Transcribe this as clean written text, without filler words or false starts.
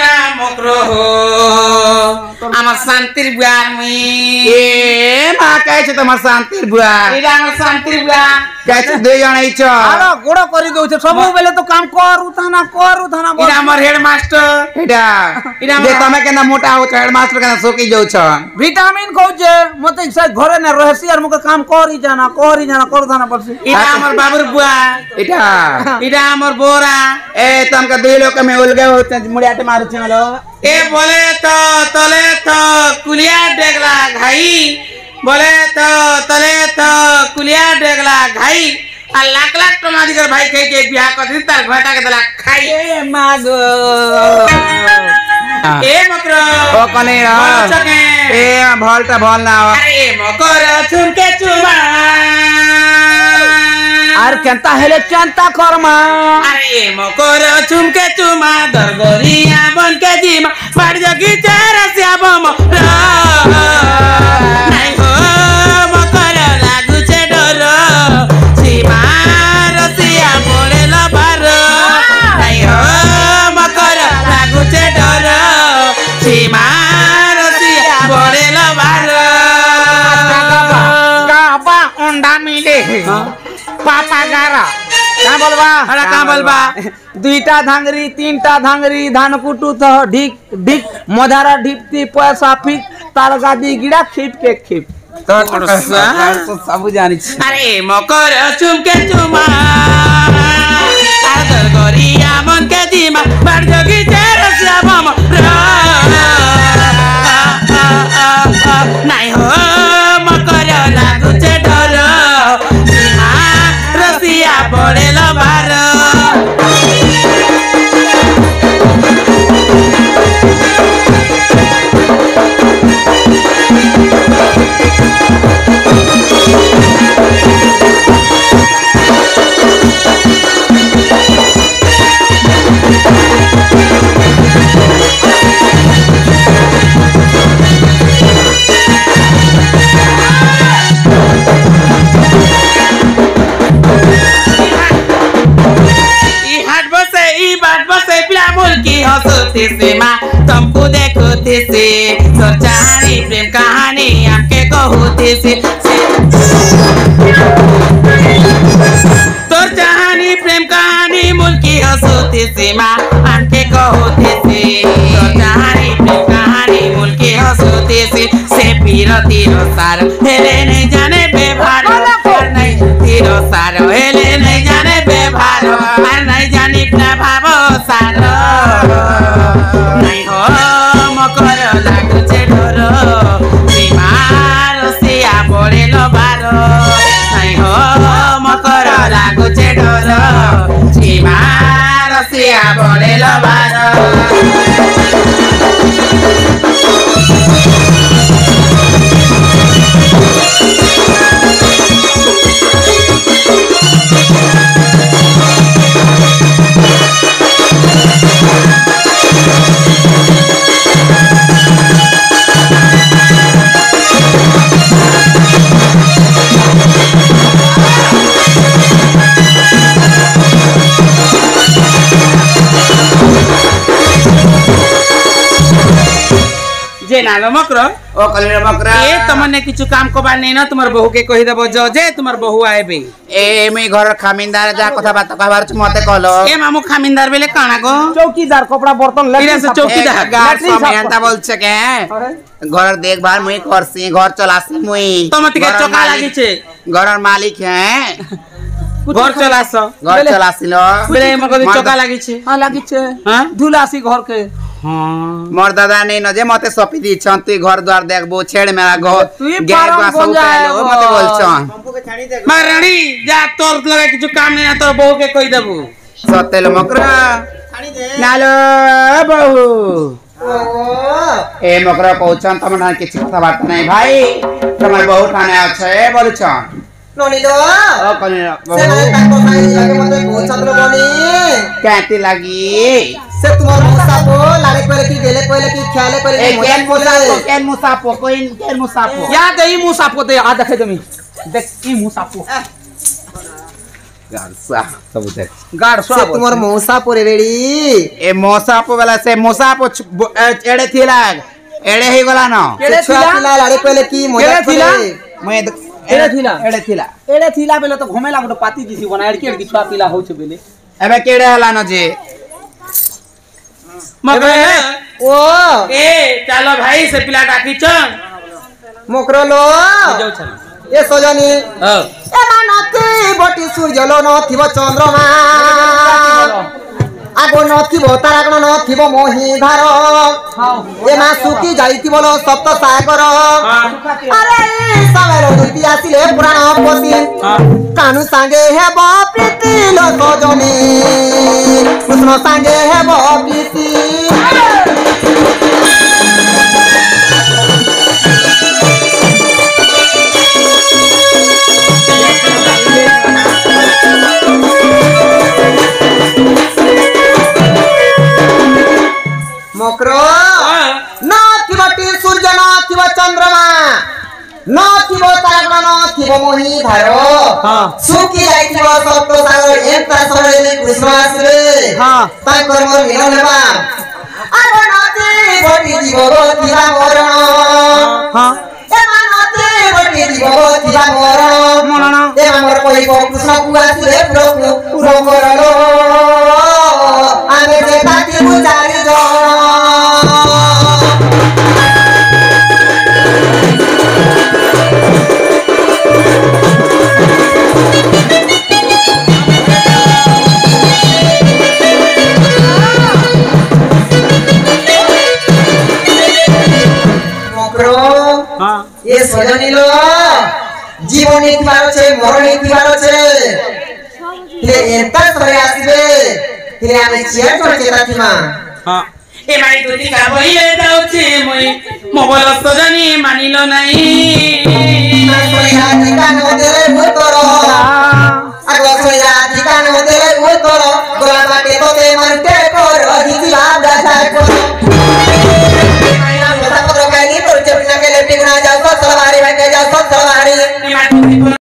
ना मकरो আমার শান্তির বুয়া আমি মা কাইছে তোমার শান্তির বুয়া এটা আমার শান্তির বুয়া কাইছে দুই জন আইছ আরে গোড় করি দউছে সব বেলে তো কাম করু থানা এটা আমার হেড মাস্টার এটা যে তুমি কেন মোটা হচ্ছ হেড মাস্টার কেন শোকি যাউছ ভিটামিন কইছে মতে ঘরে না রহসি আর মুকে কাম করি জানা করু থানা পড়ছি এটা আমার বাবুর বুয়া এটা আমার বোরা ए तुमका दुई लोग में उलगे होते मुड़ियाटे मारू छलो ए बोले तो तले तो कुलिया डेगला घाई बोले तो तले तो कुलिया डेगला घाई आ लाख लाख टमाटर कर भाई कह के बियाह कर दी तार घाटा के दला खाई ए मागो ए मकरो ओ कने ए भलटा भल ना अरे मकर चुमके चुमा আর কেনতা হেলে চিন্তা করমা अरे मकर चुमके चुमा दरगरिया बन के जीमा बाड़ जगी चरसिया बम नहीं हो मकर लागु छे डर सीमा रसिया बोले लबार नहीं हो मकर लागु छे डर सीमा रसिया बोले लबार काबा अंडा मिले पापा गारा का बोलबा अरे का बोलबा दुईटा धांगरी तीनटा धांगरी धान कुटू तो ढिक ढिक मधारा ढिपती पैसा फिक तार गादी गिड़ा खिप के खिप तो सब जानी छी अरे मकर चुमके चुमा आदर गरिया मन के दिमा बाड़ जगी चरसिया बम नहीं हो मकर लागु छे डर सीमा रसिया पड़े लबार हंसते से माँ तुमको देखते से सोचानी प्रेम कहानी आपके कहते से तोर चाहनी प्रेम कहानी मुल्की हंसते से माँ आपके कहते से तोर चाहनी प्रेम कहानी मुल्की हंसते से पीर तीरो सार हेले नहीं जाने बेभार नहीं तीरो सार हेले नहीं जाने बेभार और नहीं जानी प्रभाव सार नहीं हो मकर लागु छे डर बीमार सिया पड़े लबार नहीं हो मकर लागु छे डर बीमार सिया पड़े लबार जे नालो मकरो ओ कले मकरा ए तमने किछु काम को बाने न तुमर बहू के कहि देबो जो जे तुमर बहू आएबे ए मी घर खामिनदार जा कथा बात कहबार छ मते कहलो ए मामू खामिनदार बेले काना गो चौकीदार कपड़ा बर्तन इरा से चौकीदार गार समयंता बोल छ के घर देखभाल मुई करसी घर चलासी मुई तमति के चोका लागी छे घर मालिक है घर चलास घर चलासी लो बेले मको चोका लागी छे हां लागी छे हां धुलासी घर के मोर दादा नहीं न जे मते सपी दी छन तू घर द्वार देखबो छेड़ मेरा घर गैर का सब कहलो मते बोल छन महारानी जा तोर लगे किछु काम नहीं ना तोर बहू के कहि देबू सतेल मकरा छाड़ी दे नालो बहू ए मकरा कहछन तमना किछि कथा बात नहीं भाई तमर बहू ठाने আছে बोल छन नोनिलो ओ कने से ना काको खाई लागे मते बहुत छत्र बनी कहती लगी से तुम्हार मुसाफो लारे पहले की गेले पहले की ख्याले पहले की केन मुसाफो केन मुसाफो या दई मुसाफो दे आ देखे जमी देख ई मुसाफो गारसा सब देख गाड़ से तुमर मौसा पोरे रेडी ए मोसा पो वाला से मोसा पो एड़े थिला एड़े ही गला न केड़े छुआ थिला पिला लाड़े पहले की मजा केड़े थिला? मैं एड़े थिला एड़े थिला एड़े थिला बेले तो घुमेला गोटे पाती दिसी बना एड़के एड़के छुआ पिला होछ बेले एबे केड़े हला न जे मगर ओ ए चलो भाई से पिला डाकी चल मोकरो लो जाऊ छन ए सजनी ओ ए मानती बटी सूर्य लो नथिब चंद्रमा आगो नथिब तारागण नथिब मोहि धार ए मा सुकी जाईति बोलो सप्त सागर अरे सावेरो दुति आसिले पुराण पसी कानु सांगे हेब प्रीति लो सजनी कृष्ण सांगे हेब प्रीति मोकरो नथिबटी सूर्य नथिब चंद्रमा नथिब तारागण नथिब मोहि धारो सुकी जाइथिब सप्त सागर एंता सरे कृष्ण आसिले ताकर मोर मिलन हेबा आगो नथिबटी जीवगतिरा मरण ए मानती बटी जीवगतिरा मरण ए हमर कहिब कृष्ण कु आसिले प्रभु पुरो करलो आमे जे ताति बुझारी जण ये सजनी लो जीवन इतिबार छे मरण इतिबार छे हे एंता सरे आसीबे हे आमे चिया चोर चेता थिमा हां ए माई दुती का बहिले जाउछे मई मोबाइल सजनी मानिलो नाही सोया ठिकान देले भूतर आगो सोया ठिकान देले भूतर गोला बाटे तो ते मार